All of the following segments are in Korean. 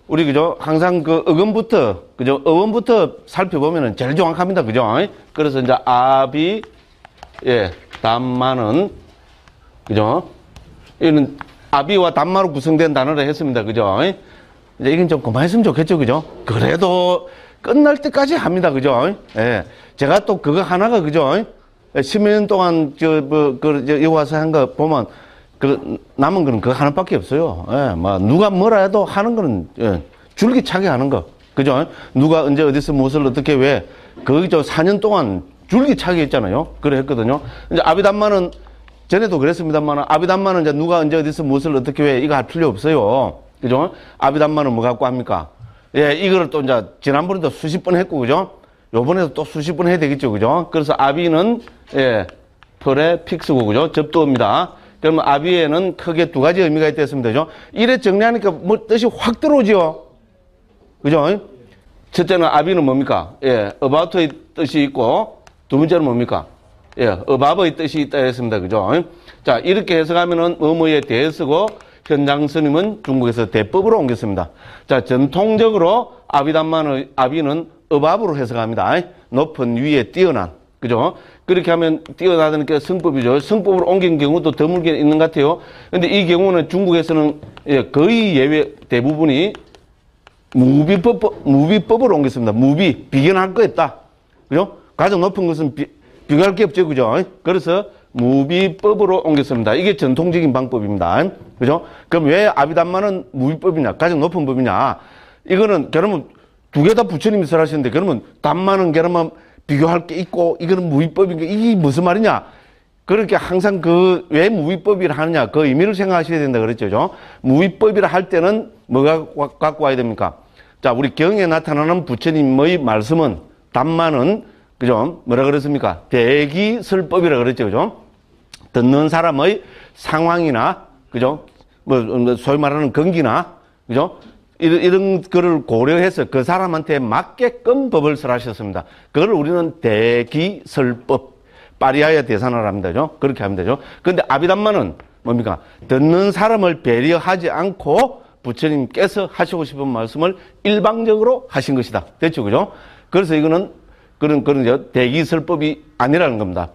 우리 그죠? 항상 그 어근부터 그죠? 어원부터 살펴보면은 제일 정확합니다. 그죠? 그래서 이제 아비 예, 단마는 그죠? 이는 아비와 단마로 구성된 단어를 했습니다. 그죠? 이제 이건 좀 그만했으면 좋겠죠. 그죠? 그래도 끝날 때까지 합니다. 그죠? 예. 제가 또 그거 하나가 그죠? 10몇 년 동안 여기 와서 한 거 보면 그 남은 거는 그거 하나밖에 없어요. 예. 뭐 누가 뭐라 해도 하는 거는 예. 줄기차게 하는 거. 그죠? 누가 언제 어디서 무엇을 어떻게 왜 거기서 4년 동안 줄기차게 했잖아요. 그래 했거든요. 이제 아비단마는 전에도 그랬습니다만 아비단마는 이제 누가 언제 어디서 무엇을 어떻게 왜 이거 할 필요 없어요. 그죠? 아비단마는 뭐 갖고 합니까? 예, 이거를 또 이제 지난번에도 수십 번 했고 그죠? 요번에도 또 수십 번 해야 되겠죠. 그죠? 그래서 아비는 예, 프레픽스고 그죠? 접두어입니다. 그러면 아비에는 크게 두 가지 의미가 있겠습니다. 그죠? 이래 정리하니까 뭐 뜻이 확 들어오죠. 그죠? 첫째는 아비는 뭡니까? 예, about의 뜻이 있고 두 번째는 뭡니까? 예, above의 뜻이 있다 했습니다. 그죠? 자, 이렇게 해석하면은 뭐뭐에 대해서고 현장 스님은 중국에서 대법으로 옮겼습니다. 자, 전통적으로 아비단마는 아비는 above로 해석합니다. 높은 위에 뛰어난. 그죠? 그렇게 하면 뛰어나다는 게 성법이죠. 성법으로 옮긴 경우도 드물게 있는 것 같아요. 근데 이 경우는 중국에서는 예, 거의 예외 대부분이 무비법으로 옮겼습니다. 무비, 비견할 거 없다. 그죠? 가장 높은 것은 비교할 게 없죠. 그죠? 그래서 무비법으로 옮겼습니다. 이게 전통적인 방법입니다. 그죠? 그럼 왜 아비단마는 무비법이냐? 가장 높은 법이냐? 이거는, 그러면 두 개 다 부처님이 설하시는데, 그러면 단마는 그러면 비교할 게 있고, 이거는 무비법인가? 이게 무슨 말이냐? 그렇게 항상 그, 왜 무비법이라 하느냐? 그 의미를 생각하셔야 된다 그랬죠. 무비법이라 할 때는 뭐가 갖고 와야 됩니까? 자, 우리 경에 나타나는 부처님의 말씀은, 단마는, 그죠? 뭐라 그랬습니까? 대기설법이라 그랬죠. 그죠? 듣는 사람의 상황이나, 그죠? 뭐, 소위 말하는 건기나, 그죠? 이런 거를 고려해서 그 사람한테 맞게끔 법을 설하셨습니다. 그걸 우리는 대기설법, 파리아야 대산을 합니다. 그죠? 그렇게 하면 되죠. 근데 아비단마는 뭡니까? 듣는 사람을 배려하지 않고 부처님께서 하시고 싶은 말씀을 일방적으로 하신 것이다. 됐죠? 그죠? 그래서 이거는 그런 대기설법이 아니라는 겁니다.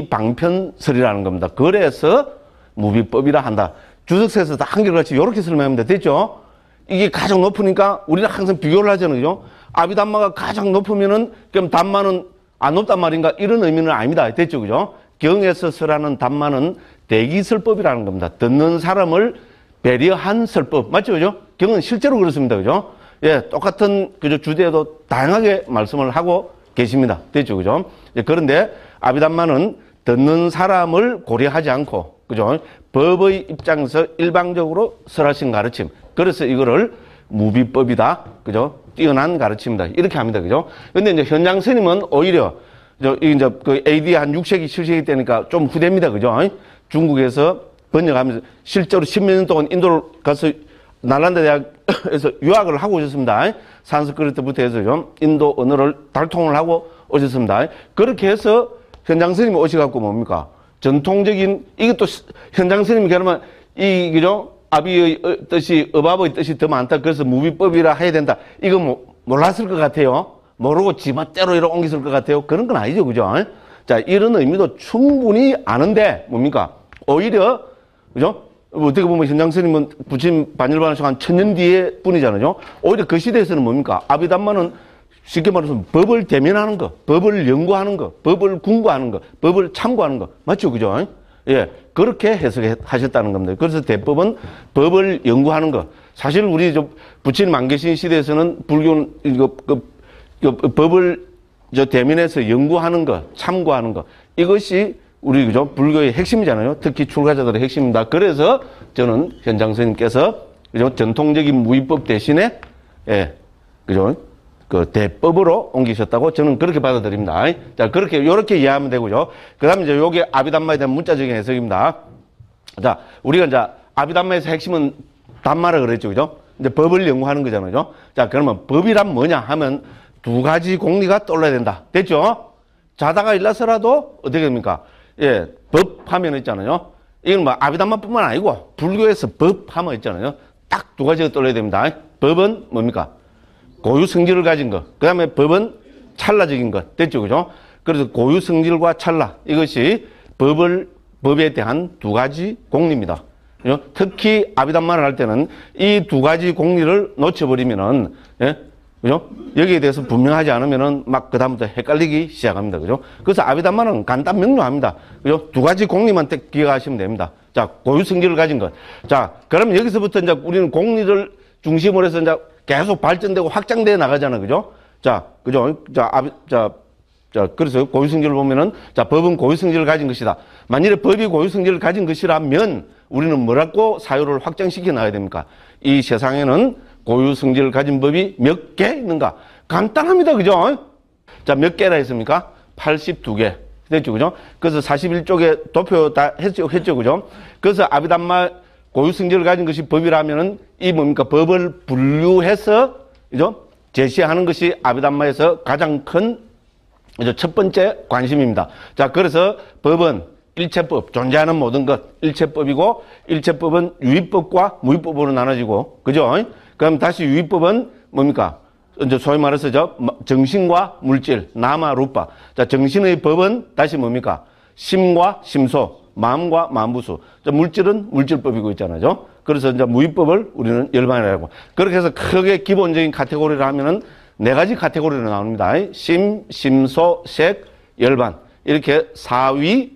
비방편설이라는 겁니다. 그래서 무비법이라 한다. 주석서에서 다 한결같이 이렇게 설명합니다. 됐죠? 이게 가장 높으니까 우리는 항상 비교를 하잖아요. 그죠? 아비단마가 가장 높으면은 그럼 단마는 안 높단 말인가? 이런 의미는 아닙니다. 됐죠? 그죠? 경에서 설하는 단마는 대기설법이라는 겁니다. 듣는 사람을 배려한 설법. 맞죠? 그죠? 경은 실제로 그렇습니다. 그죠? 예, 똑같은 그죠? 주제에도 다양하게 말씀을 하고 계십니다. 됐죠? 그죠? 예, 그런데 아비단마는 듣는 사람을 고려하지 않고, 그죠? 법의 입장에서 일방적으로 설하신 가르침. 그래서 이거를 무비법이다. 그죠? 뛰어난 가르침이다. 이렇게 합니다. 그죠? 근데 이제 현장 스님은 오히려, 이제 그 AD 한 6세기, 7세기 때니까 좀 후대입니다. 그죠? 중국에서 번역하면서 실제로 10몇 년 동안 인도를 가서 날란다 대학에서 유학을 하고 오셨습니다. 산스크리트부터 해서 좀 인도 언어를 달통을 하고 오셨습니다. 그렇게 해서 현장 스님이 오셔갖고 뭡니까? 전통적인, 이것도 현장 스님이 그러면 그죠? 아비의 뜻이, 어바의 뜻이 더 많다. 그래서 무비법이라 해야 된다. 이거 뭐, 몰랐을 것 같아요. 모르고 지멋대로 이렇게 옮겼을 것 같아요. 그런 건 아니죠. 그죠? 자, 이런 의미도 충분히 아는데, 뭡니까? 오히려, 그죠? 어떻게 보면 현장 스님은 부처님 반열반하시고 한 1000년 뒤에 뿐이잖아요. 오히려 그 시대에서는 뭡니까? 아비단마는 쉽게 말해서 법을 대면하는 거, 법을 연구하는 거, 법을 궁구하는 거, 법을 참고하는 거. 맞죠? 그죠? 예. 그렇게 해석하셨다는 겁니다. 그래서 대법은 법을 연구하는 거. 사실 우리 부처님 안 계신 시대에서는 불교는 법을 대면해서 연구하는 거, 참고하는 거. 이것이 우리 그죠? 불교의 핵심이잖아요. 특히 출가자들의 핵심입니다. 그래서 저는 현장 스님께서 그죠? 전통적인 무위법 대신에 예. 그죠? 그 대법으로 옮기셨다고 저는 그렇게 받아들입니다. 자, 요렇게 이해하면 되고요. 그 다음에 이제 요게 아비단마에 대한 문자적인 해석입니다. 자, 우리가 이제 아비단마에서 핵심은 단마라 그랬죠. 그죠? 이제 법을 연구하는 거잖아요. 자, 그러면 법이란 뭐냐 하면 두 가지 공리가 떠올라야 된다. 됐죠? 자다가 일어서라도 어떻게 됩니까? 예, 법 하면 있잖아요. 이건 뭐 아비단마뿐만 아니고 불교에서 법 하면 있잖아요. 딱 두 가지가 떠올라야 됩니다. 법은 뭡니까? 고유 성질을 가진 것. 그 다음에 법은 찰나적인 것. 됐죠? 그죠? 그래서 고유 성질과 찰나. 이것이 법에 대한 두 가지 공리입니다. 그죠? 특히 아비담만을 할 때는 이 두 가지 공리를 놓쳐버리면은, 예? 그죠? 여기에 대해서 분명하지 않으면은 막 그다음부터 헷갈리기 시작합니다. 그죠? 그래서 아비담만은 간단 명료합니다. 그죠? 두 가지 공리만 딱 기억하시면 됩니다. 자, 고유 성질을 가진 것. 자, 그럼 여기서부터 이제 우리는 공리를 중심으로 해서 이제 계속 발전되고 확장되어 나가잖아요. 그죠? 자, 그죠? 자, 그래서 고유 성질을 보면은, 자, 법은 고유 성질을 가진 것이다. 만일에 법이 고유 성질을 가진 것이라면 우리는 뭐라고 사유를 확장시켜 나가야 됩니까? 이 세상에는 고유 성질을 가진 법이 몇 개 있는가? 간단합니다. 그죠? 자, 몇 개나 있습니까? 82개. 됐죠? 그죠? 그래서 41쪽에 도표 다 했죠? 그죠? 그래서 아비담마 고유 성질을 가진 것이 법이라면은 이 뭡니까? 법을 분류해서, 그죠? 제시하는 것이 아비담마에서 가장 큰, 그죠? 첫 번째 관심입니다. 자, 그래서 법은 일체법, 존재하는 모든 것, 일체법이고, 일체법은 유의법과 무의법으로 나눠지고, 그죠? 그럼 다시 유의법은 뭡니까? 이제 소위 말해서 정신과 물질, 나마, 루파. 자, 정신의 법은 다시 뭡니까? 심과 심소, 마음과 마음부수. 자, 물질은 물질법이고 있잖아요. 그래서 이제 무의법을 우리는 열반이라고. 그렇게 해서 크게 기본적인 카테고리를 하면은 네 가지 카테고리로 나옵니다. 심, 심소, 색, 열반. 이렇게 4위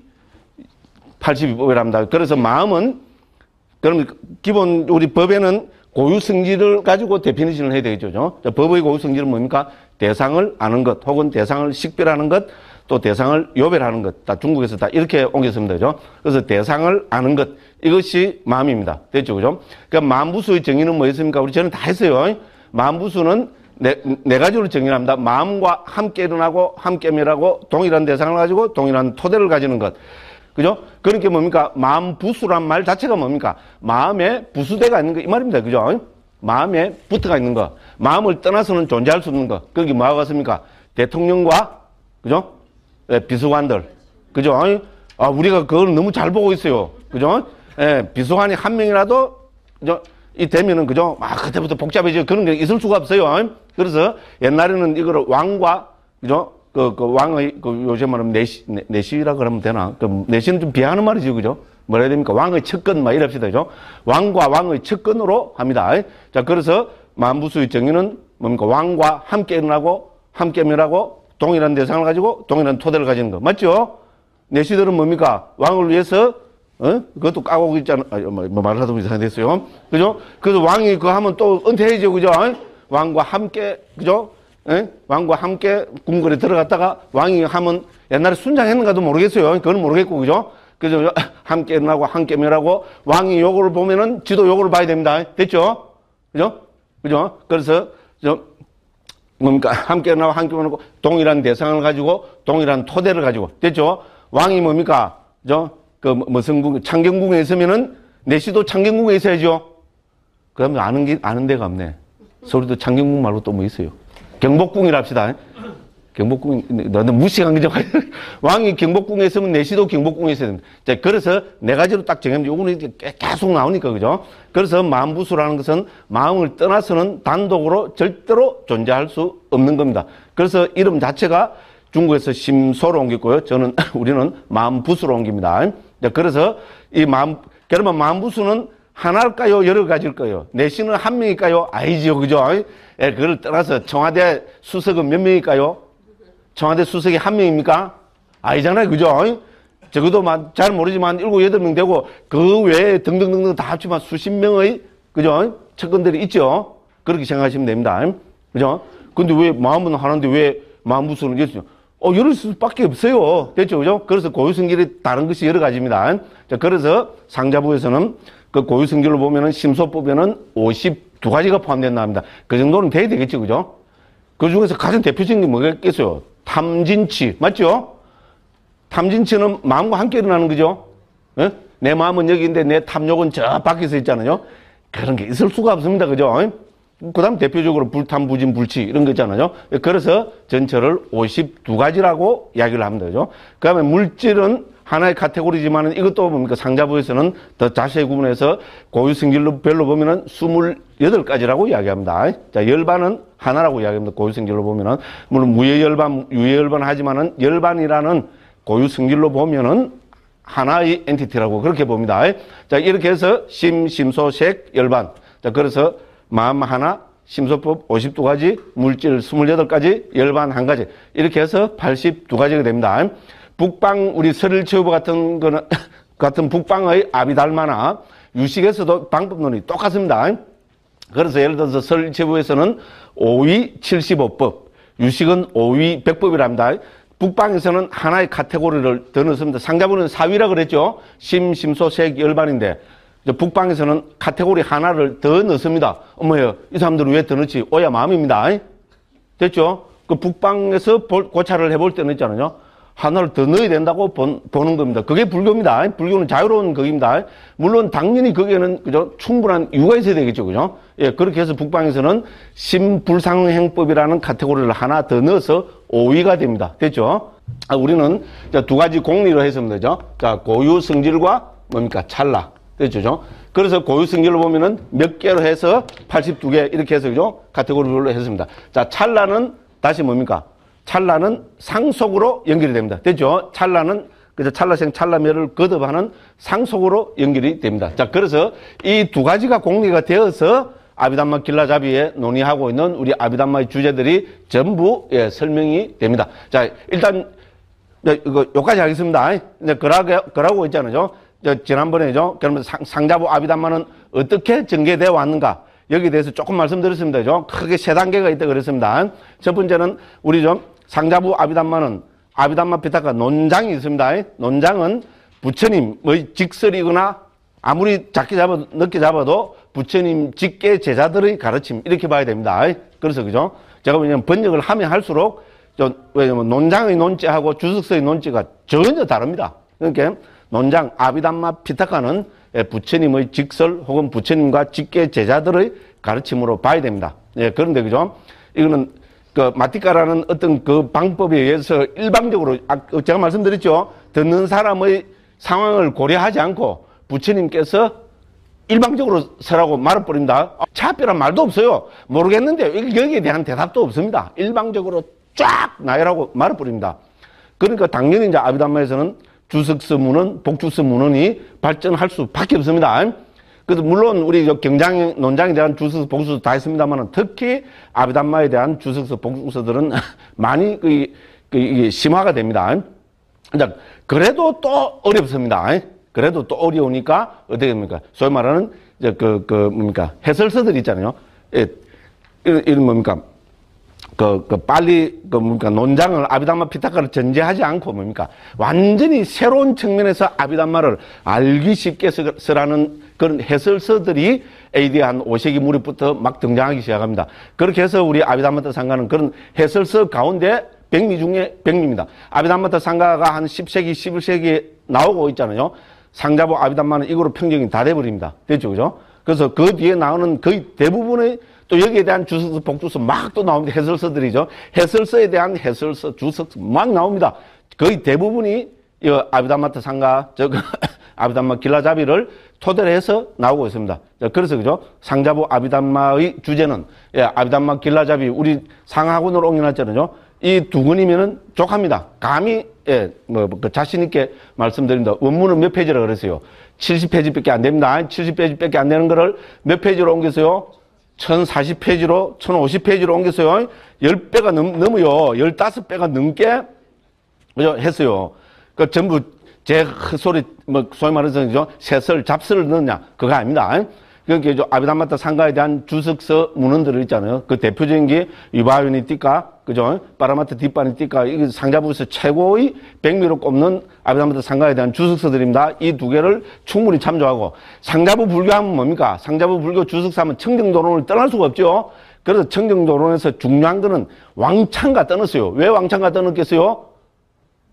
82법이랍니다. 그래서 마음은, 그럼 기본 우리 법에는 고유 성질을 가지고 데피니션을 해야 되겠죠. 법의 고유 성질은 뭡니까? 대상을 아는 것, 혹은 대상을 식별하는 것, 또 대상을 요별하는 것. 다 중국에서 다 이렇게 옮겼습니다. 그죠? 그래서 대상을 아는 것. 이것이 마음입니다. 됐죠? 그죠? 그러니까 마음부수의 정의는 뭐였습니까? 우리 저는 다 했어요. 마음부수는 네 가지로 정의합니다. 마음과 함께 일어나고, 함께 멸하고, 동일한 대상을 가지고, 동일한 토대를 가지는 것. 그죠? 그러니까 뭡니까? 마음 부수란 말 자체가 뭡니까? 마음에 부수대가 있는 거, 이 말입니다. 그죠? 마음에 부트가 있는 거. 마음을 떠나서는 존재할 수 없는 거. 거기 뭐가 같습니까? 대통령과, 그죠? 예, 비서관들. 그죠? 아, 우리가 그걸 너무 잘 보고 있어요. 그죠? 예, 비서관이 한 명이라도, 그죠? 이 되면은, 그죠? 아, 그때부터 복잡해지고 그런 게 있을 수가 없어요. 그래서 옛날에는 이거를 왕과, 그죠? 왕의, 요새 말하면 내시라 그러면 되나? 내시는 좀 비하하는 말이죠. 그죠? 뭐라 해야 됩니까? 왕의 척근, 막 이럽시다. 그죠? 왕과 왕의 척근으로 합니다. 자, 그래서 만부수의 정의는 뭡니까? 왕과 함께 일어나고, 함께 멸하고, 동일한 대상을 가지고, 동일한 토대를 가지는 거. 맞죠? 내시들은 뭡니까? 왕을 위해서, 그것도 까고 있잖아. 말을 하다 보니 이상했어요. 그죠? 그래서 왕이 그거 하면 또 은퇴해야죠. 그죠? 왕과 함께, 그죠? 예? 왕과 함께 궁궐에 들어갔다가 왕이 하면 옛날에 순장했는가도 모르겠어요. 그건 모르겠고, 그죠? 그래서 함께 일어나고 함께 멸하고 왕이 요거를 보면은 지도 요거를 봐야 됩니다. 됐죠? 그죠? 그죠? 그래서, 뭡니까? 함께 일어나고 함께 멸하고 동일한 대상을 가지고 동일한 토대를 가지고. 됐죠? 왕이 뭡니까? 무슨 창경궁에 있으면은 내시도 창경궁에 있어야죠? 그러면 아는 데가 없네. 서울도 창경궁 말고 또 뭐 있어요? 경복궁이라 합시다. 경복궁, 너는 무식한 거죠. 왕이 경복궁에 있으면 내시도 경복궁에 있어야 됩니다. 자, 그래서 네 가지로 딱 정하면 요거는 계속 나오니까, 그죠? 그래서 마음부수라는 것은 마음을 떠나서는 단독으로 절대로 존재할 수 없는 겁니다. 그래서 이름 자체가 중국에서 심소로 옮겼고요. 우리는 마음부수로 옮깁니다. 자, 그래서 그러면 마음부수는 하나일까요? 여러 가지일까요? 내시는 한 명일까요? 아니죠. 그죠? 예, 그걸 떠나서 청와대 수석은 몇 명일까요? 청와대 수석이 한 명입니까? 아니잖아요. 그죠? 적어도 잘 모르지만 7, 8명 되고 그 외에 등등등등 다 합치면 수십 명의, 그죠? 측근들이 있죠? 그렇게 생각하시면 됩니다. 그죠? 근데 왜 마음은 하나인데 왜 마음부수는 있어요? 여러 수밖에 없어요. 됐죠? 그죠? 그래서 고유성질이 다른 것이 여러 가지입니다. 자, 그래서 상자부에서는 그 고유성질을 보면은 심소법에는 52가지가 포함된다 합니다. 그 정도는 돼야 되겠죠. 그죠? 그 중에서 가장 대표적인 게 뭐가 있겠어요? 탐진치. 맞죠? 탐진치는 마음과 함께 일어나는 거죠? 예? 내 마음은 여기인데 내 탐욕은 저 밖에서 있잖아요? 그런 게 있을 수가 없습니다. 그죠? 그 다음 대표적으로 불탄, 부진, 불치 이런 거 있잖아요. 그래서 전철을 52가지라고 이야기를 합니다. 그죠? 그 다음에 물질은 하나의 카테고리지만은 이것도 뭡니까? 상자부에서는 더 자세히 구분해서 고유성질별로 보면은 28가지라고 이야기합니다. 자, 열반은 하나라고 이야기합니다. 고유성질로 보면은. 물론 무예열반, 유예열반 하지만은 열반이라는 고유성질로 보면은 하나의 엔티티라고 그렇게 봅니다. 자, 이렇게 해서 심, 심소, 색, 열반. 자, 그래서 마음 하나, 심소법 52가지, 물질 28가지, 열반 1가지. 이렇게 해서 82가지가 됩니다. 북방, 우리 설일체후보 같은 거는, 같은 북방의 아비달마나 유식에서도 방법론이 똑같습니다. 그래서 예를 들어서 설일체후에서는 5위 75법, 유식은 5위 100법이랍니다. 북방에서는 하나의 카테고리를 더 넣습니다. 상자부는 4위라 그랬죠. 심, 심소, 색, 열반인데, 북방에서는 카테고리 하나를 더 넣습니다. 어머요, 이 사람들은 왜 더 넣지? 오야 마음입니다. 됐죠? 그 북방에서 고찰을 해볼 때는 있잖아요. 하나를 더 넣어야 된다고 보는 겁니다. 그게 불교입니다. 불교는 자유로운 거기입니다. 물론 당연히 거기에는 그죠? 충분한 이유가 있어야 되겠죠. 그죠? 예, 그렇게 해서 북방에서는 심불상행법이라는 카테고리를 하나 더 넣어서 5위가 됩니다. 됐죠? 우리는 두 가지 공리로 했으면 되죠. 자, 고유성질과 뭡니까? 찰나. 됐죠? 그래서 고유성질로 보면은 몇 개로 해서 82개 이렇게 해서 그죠? 카테고리별로 했습니다. 자, 찰나는 다시 뭡니까? 찰나는 상속으로 연결이 됩니다. 됐죠? 찰나는 그래서 찰나생 찰나멸을 거듭하는 상속으로 연결이 됩니다. 자, 그래서 이 두 가지가 공리가 되어서 아비담마 길라잡이에 논의하고 있는 우리 아비담마의 주제들이 전부 예, 설명이 됩니다. 자, 일단 이거 여기까지 하겠습니다. 이제 그라고 있잖아요. 지난번에죠. 그러면 상자부 아비담마는 어떻게 전개되어 왔는가? 여기에 대해서 조금 말씀드렸습니다. 크게 세 단계가 있다 그랬습니다. 첫 번째는 우리 좀 상자부 아비담마는 아비담마 피타카 논장이 있습니다. 논장은 부처님의 직설이거나 아무리 작게 늦게 잡아도 부처님 직계 제자들의 가르침 이렇게 봐야 됩니다. 그래서 그죠? 제가 왜냐면 번역을 하면 할수록 왜냐면 논장의 논지하고 주석서의 논지가 전혀 다릅니다. 그러니까 논장 아비담마 피타카는 부처님의 직설 혹은 부처님과 직계 제자들의 가르침으로 봐야 됩니다. 예, 그런데 그죠? 이거는 그 마티카라는 어떤 그 방법에 의해서 일방적으로 제가 말씀드렸죠. 듣는 사람의 상황을 고려하지 않고 부처님께서 일방적으로 서라고 말해버립니다. 차별한 말도 없어요. 모르겠는데 여기에 대한 대답도 없습니다. 일방적으로 쫙 나열하고 말해버립니다. 그러니까 당연히 이제 아비담마에서는 주석서 문헌, 복주서 문헌이 발전할 수밖에 없습니다. 그래서 물론 우리 논장에 대한 주석서, 복주서 다 있습니다만 특히 아비담마에 대한 주석서, 복주서들은 많이 이게 심화가 됩니다. 그래도 또 어렵습니다. 그래도 또 어려우니까 어떻게 됩니까? 소위 말하는 뭡니까? 해설서들 있잖아요. 예, 이런 뭡니까? 빨리, 뭡니까, 논장을 아비담마 피타카를 전제하지 않고 뭡니까, 완전히 새로운 측면에서 아비담마를 알기 쉽게 쓰라는 그런 해설서들이 AD 한 5세기 무렵부터 막 등장하기 시작합니다. 그렇게 해서 우리 아비담마타 상가는 그런 해설서 가운데 백미 중에 백미입니다. 아비담마타 상가가 한 10세기, 11세기에 나오고 있잖아요. 상자부 아비담마는 이거로 평정이 다 돼버립니다. 됐죠, 그죠? 그래서 그 뒤에 나오는 거의 대부분의 또 여기에 대한 주석서, 복주서 막 또 나옵니다. 해설서들이죠. 해설서에 대한 해설서, 주석서 막 나옵니다. 거의 대부분이 이 아비담마타 상가, 아비담마 길라잡이를 토대로 해서 나오고 있습니다. 그래서 그죠? 상자부 아비담마의 주제는 아비담마 길라잡이 우리 상하군으로 옮겨놨잖아요. 이 두 권이면은 족합니다. 감히 자신 있게 말씀드립니다. 원문은 몇 페이지라 그랬어요? 70페이지밖에 안 됩니다. 70페이지밖에 안 되는 거를 몇 페이지로 옮겼어요? 1040페이지로, 1050페이지로 옮겼어요. 10배가 넘어요. 15배가 넘게, 그죠? 했어요. 그 전부 제 헛소리, 소위 말해서, 새설, 잡설을 넣느냐? 그거 아닙니다. 그러니까 아비담마타 상가에 대한 주석서 문헌들을 있잖아요. 그 대표적인 게 유바유니 띠까, 그죠? 파라마타 뒷바니 띠까, 이게 상자부에서 최고의 백미로 꼽는 아비담마타 상가에 대한 주석서들입니다. 이 두 개를 충분히 참조하고, 상자부 불교하면 뭡니까? 상자부 불교 주석서 하면 청정도론을 떠날 수가 없죠. 그래서 청정도론에서 중요한 거는 왕창가 떠났어요. 왜 왕창가 떠났겠어요?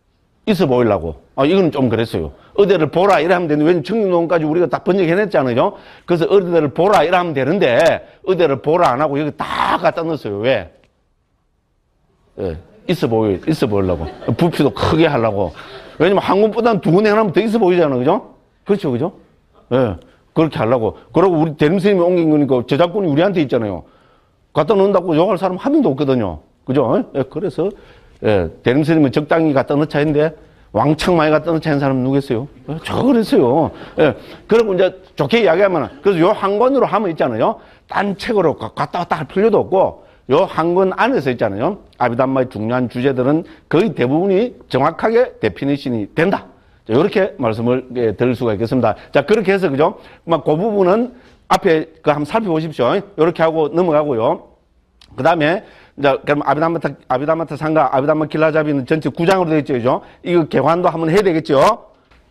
있어 보이려고. 이건 좀 그랬어요. 어디를 보라 이러면 되는데, 왜냐면 청림농까지 우리가 다 번역해냈잖아요. 그래서 어디를 보라 이러면 되는데, 어디를 보라 안 하고 여기 다 갖다 넣었어요. 왜? 예, 있어 보이려고. 부피도 크게 하려고. 왜냐면 한군보다는 두 군 해놓으면 더 있어 보이잖아. 그죠? 그렇죠. 그죠? 예, 그렇게 하려고. 그리고 우리 대림스님이 옮긴 거니까 저작권이 우리한테 있잖아요. 갖다 넣는다고 욕할 사람 한 명도 없거든요. 그죠? 예, 그래서, 예, 대림스님은 적당히 갖다 넣자 했는데, 왕창 많이 갖다 넣자 하는 사람은 누구겠어요? 저가 그랬어요. 예, 그리고 이제 좋게 이야기하면, 그래서 요 한 권으로 하면 있잖아요. 딴 책으로 갖다 왔다 할 필요도 없고, 요 한 권 안에서 있잖아요. 아비담마의 중요한 주제들은 거의 대부분이 정확하게 데피니션이 된다. 이렇게 말씀을 드릴 수가 있겠습니다. 자, 그렇게 해서, 그죠? 그 부분은 앞에 한번 살펴보십시오. 이렇게 하고 넘어가고요. 그 다음에, 이제, 그럼 아비다마타 상가, 아비다마 길라잡이는 전체 9장으로 되어 있죠. 그죠? 이거 개관도 한번 해야 되겠죠?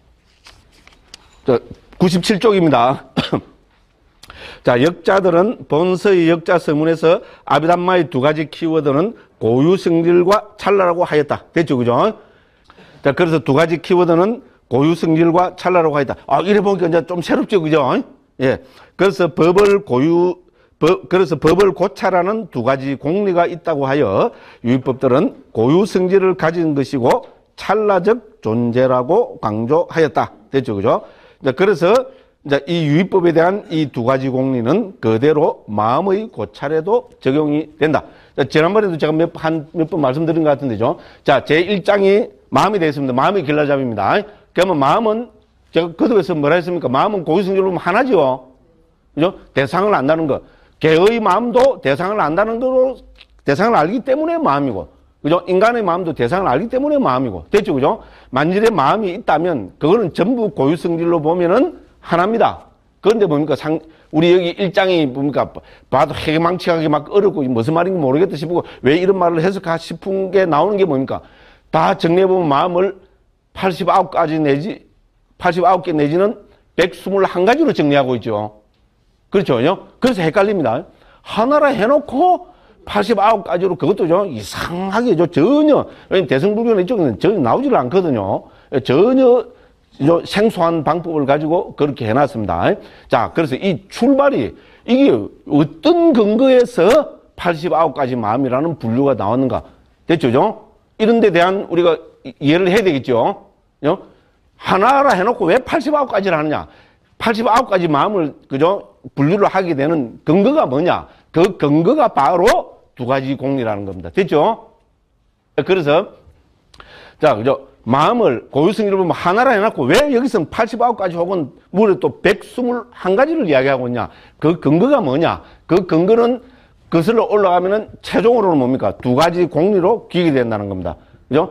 97쪽입니다. 자, 역자들은 본서의 역자 서문에서 아비담마의 두 가지 키워드는 고유성질과 찰나라고 하였다. 됐죠? 그죠? 자, 그래서 두 가지 키워드는 고유성질과 찰나라고 하였다. 이래 보니까 이제 좀 새롭죠? 그죠? 예. 그래서 법을 고찰하는 두 가지 공리가 있다고 하여 유의법들은 고유성질을 가진 것이고 찰나적 존재라고 강조하였다. 됐죠? 그죠? 그래서 이제 이 유의법에 대한 이 두 가지 공리는 그대로 마음의 고찰에도 적용이 된다. 자, 지난번에도 제가 몇 번 말씀드린 것 같은데죠. 자, 제 1장이 마음이 되어 있습니다. 마음의 길라잡입니다. 그러면 마음은 제가 거듭해서 뭐라 했습니까? 마음은 고유성질로 하나죠. 그죠? 대상을 안다는 거. 개의 마음도 대상을 안다는 거로 대상을 알기 때문에 마음이고. 그죠? 인간의 마음도 대상을 알기 때문에 마음이고. 됐죠? 그죠? 만일에 마음이 있다면 그거는 전부 고유성질로 보면은 하나입니다. 그런데 뭡니까? 우리 여기 1장이 뭡니까? 봐도 해망치하게 막 어렵고 무슨 말인지 모르겠다 싶고 왜 이런 말을 해석하 싶은 게 나오는 게 뭡니까? 다 정리해보면 마음을 89개 내지는 121가지로 정리하고 있죠. 그렇죠? 그래서 헷갈립니다. 하나라 해놓고 89가지로 그것도 이상하게 전혀, 왜냐면 대승불교는 이쪽에는 전혀 나오지를 않거든요. 전혀 생소한 방법을 가지고 그렇게 해놨습니다. 자, 그래서 이 출발이, 이게 어떤 근거에서 89가지 마음이라는 분류가 나왔는가. 됐죠? 이런 데 대한 우리가 이해를 해야 되겠죠? 하나라 해놓고 왜 89가지를 하느냐. 89가지 마음을, 그죠? 분류를 하게 되는 근거가 뭐냐. 그 근거가 바로 두 가지 공리라는 겁니다. 됐죠? 그래서, 자, 그죠? 마음을 고유성질로 보면 하나라 해놓고 왜 여기서는 89가지 혹은 무려 또 121가지를 이야기하고 있냐. 그 근거가 뭐냐. 그 근거는 거슬러 올라가면은 최종으로는 뭡니까? 두 가지 공리로 기억이 된다는 겁니다. 그죠?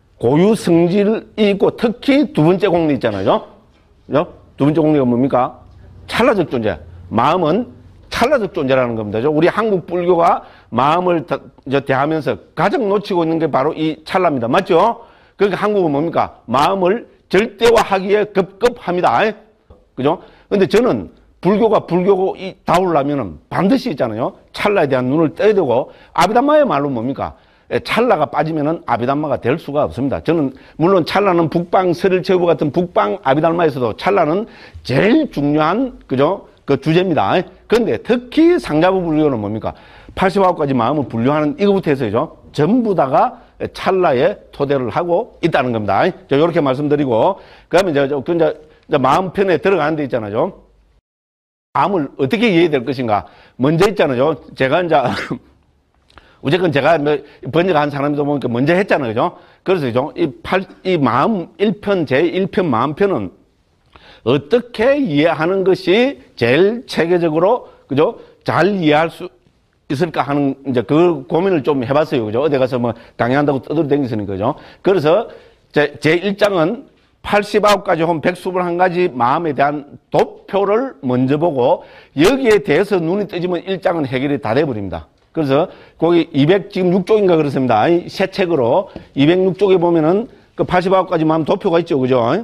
고유성질이 있고 특히 두 번째 공리 있잖아요. 그죠? 두 번째 공리가 뭡니까? 찰나적 존재. 마음은 찰나적 존재라는 겁니다. 우리 한국 불교가 마음을 대하면서 가장 놓치고 있는 게 바로 이 찰나입니다. 맞죠? 그러니까 한국은 뭡니까? 마음을 절대화하기에 급급합니다. 그죠? 근데 저는 불교고 다우려면은 반드시 있잖아요. 찰나에 대한 눈을 떠야 되고, 아비담마의 말로 뭡니까? 찰나가 빠지면은 아비담마가 될 수가 없습니다. 저는, 물론 찰나는 북방 설일체부 같은 북방 아비담마에서도 찰나는 제일 중요한, 그죠? 그 주제입니다. 그런데 특히 상자부 불교는 뭡니까? 89가지 마음을 분류하는 이거부터 해서죠. 전부 다가 찰나에 토대를 하고 있다는 겁니다. 이렇게 말씀드리고, 그 다음에 이제 마음편에 들어가는 데 있잖아요. 마음을 어떻게 이해해야 될 것인가. 먼저 있잖아요. 제가 이제, 어쨌건 제가 번역한 사람도 보니까 먼저 했잖아요. 그죠? 그래서 이 마음 1편, 제1편 마음편은 어떻게 이해하는 것이 제일 체계적으로, 그죠? 잘 이해할 수 있을까 하는, 이제 그 고민을 좀 해봤어요. 그죠? 어디 가서 강의한다고 떠들어다니시는 거죠. 그래서 제1장은 89가지 혹은 121가지 마음에 대한 도표를 먼저 보고 여기에 대해서 눈이 뜨지면 1장은 해결이 다 돼버립니다. 그래서 거기 지금 6쪽인가 그렇습니다. 새 책으로 206쪽에 보면은 그 89가지 마음 도표가 있죠. 그죠?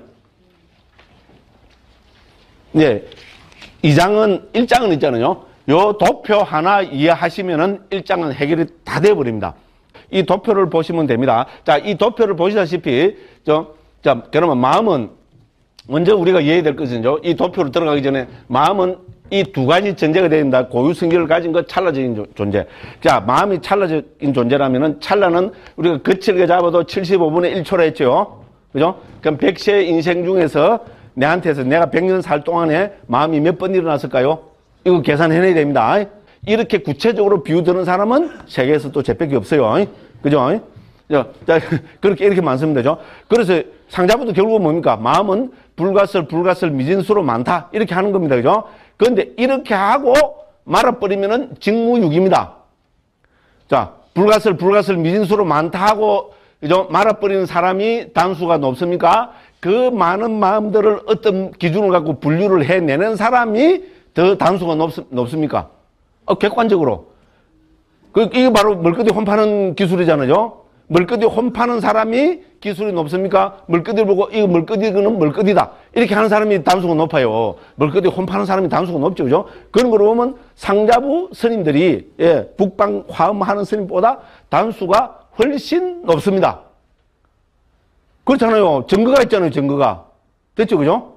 네. 1장은 있잖아요. 요 도표 하나 이해하시면은 1장은 해결이 다 돼버립니다. 이 도표를 보시면 됩니다. 자, 이 도표를 보시다시피, 자, 그러면 마음은, 먼저 우리가 이해해야 될 것은요, 이 도표로 들어가기 전에 마음은 이 두 가지 전제가 되어 있다. 고유성질을 가진 것, 찰나적인 존재. 자, 마음이 찰나적인 존재라면은, 찰나는 우리가 거칠게 잡아도 75분의 1초라 했죠. 그죠? 그럼 100세의 인생 중에서 내한테서 내가 100년 살 동안에 마음이 몇 번 일어났을까요? 이거 계산해내야 됩니다. 이렇게 구체적으로 비유드는 사람은 세계에서 또 제밖에 없어요. 그죠? 자, 그렇게 이렇게 많습니다. 그죠? 그래서 상자부도 결국은 뭡니까? 마음은 불가설, 미진수로 많다. 이렇게 하는 겁니다. 그죠? 그런데 이렇게 하고 말아버리면은 직무유기입니다. 자, 불가설, 미진수로 많다 하고, 그죠? 말아버리는 사람이 단수가 높습니까? 그 많은 마음들을 어떤 기준을 갖고 분류를 해내는 사람이 더 단수가 높습니까? 객관적으로. 이게 바로 멀거디 홈파는 기술이잖아요. 멀거디 홈파는 사람이 기술이 높습니까? 멀거디를 보고 이거 멀거디는 멀거디다. 이렇게 하는 사람이 단수가 높아요. 멀거디 홈파는 사람이 단수가 높죠. 그죠? 그런 거로 보면 상자부 스님들이, 예, 북방 화엄하는 스님보다 단수가 훨씬 높습니다. 그렇잖아요. 증거가 있잖아요. 증거가. 됐죠? 그죠?